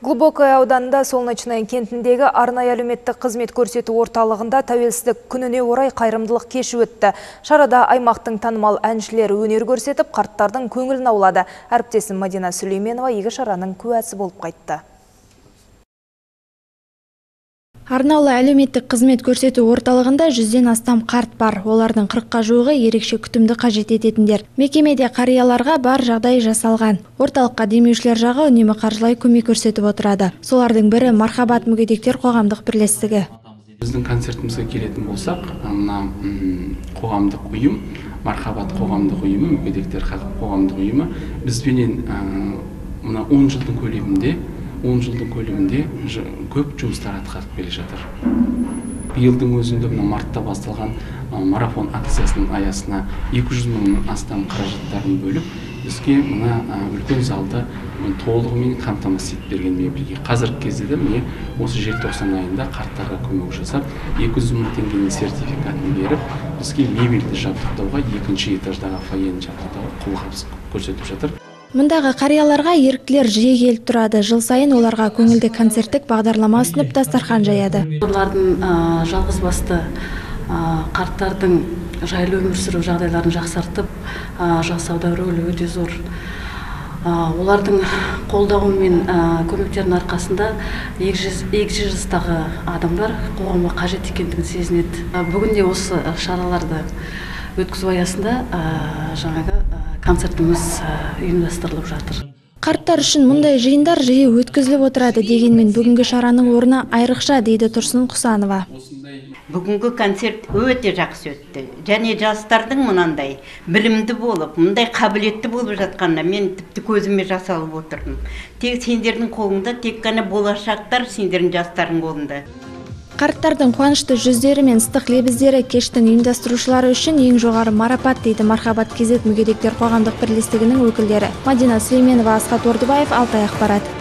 Глубокое ауданында Солнечный кентіндегі арнайы әлеуметтік қызмет көрсету орталығында тәуелсіздік күніне орай қайырымдылық кеші өтті. Шарада аймақтың танымал әншілері өнер көрсетіп, қарттардың көңілін аулады. Әріптесім Мадина Сүлейменова игі шараның куәсі болып қайтты. Арнаулы әлеуметтік қызмет көрсету орталығында 100-ден астам қарт бар. Олардың 40-қа жуығы ерекше күтімді қажет ететіндер. Мекемеде қарияларға бар жағдай жасалған. Орталыққа демеушілер жағы үнемі қаржылай көмек көрсетіп отырады. Солардың бірі Мархабат мүгедектер қоғамдық бірлестігі. Біздің концертімізге келетін болсақ, мына қоғамдық ұйым, Мархабат қоғамдық ұйымы, мүгедектер қоғамдық ұйымы бізбенен мына 10 жылдың көлемінде көп жұмыстар атқарып келе жатыр. Биылдың өзінде мартта басталған марафон акциясының аясына 200 мыңнан астам қаражаттарын бөліп, бізге мына үлкен залды толығымен қамтамасыз етіп берген мебельге. Қазіргі кезде де осы желтоқсан айында қарттарға көмек жасап, 200 мың теңгенің сертификатын беріп, бізге мебельді жабдықтауға, екінші этаждағы фойені жабдықтауға қолғабыс көрсетіп жатыр. Мұндағы қарияларға еріктілер жиі келіп тұрады. Жыл сайын оларға көңілді концерттік бағдарлама ұсынып дастархан жаяды. Олардың жалғыз басты қарттардың жайлы өмір сүру жағдайларын жақсартып, жасауда рөлі өте зор. Олардың қолдауы мен көмектерінің арқасында егжей жастағы адамдар қоғамға қажет екендігін сезінеді. Бүгінде осы шараларды өткізу аясында концертіміз ұйымдастырылып жатыр. Қарттар үшін мұндай жиындар жиі өткізіліп отырады дегенмен бүгінгі шараның орны айрықша дейді Тұрсын Құсанова. Бүгінгі концерт өте жақсы өтті. Және жастардың мынандай білімді болып, мұндай қабілетті болып жатқанына мен тіпті көзіме жас алып отырдым. Тек сендердің қолыңда, тек қана болашақтар сендердің жастардың қолында. Қарттардың қуанышты жүздері мен ыстық лебіздері кештің ұйымдастырушылары үшін ең жоғары марапат дейді Мархабат кезет мүгедектер қоғамдық бірлестігінің өкілдері. Мадина Сүлейменова, Асхат Ордыбаев, Алтай ақпарат.